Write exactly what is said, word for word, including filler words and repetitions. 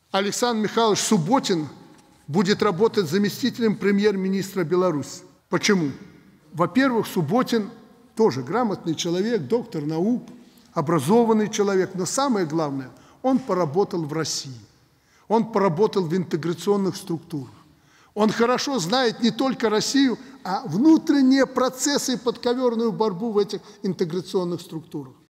Александр Михайлович Субботин будет работать заместителем премьер-министра Беларуси. Почему? Во-первых, Субботин тоже грамотный человек, доктор наук, образованный человек, но самое главное, он поработал в России, он поработал в интеграционных структурах. Он хорошо знает не только Россию, а внутренние процессы и подковерную борьбу в этих интеграционных структурах.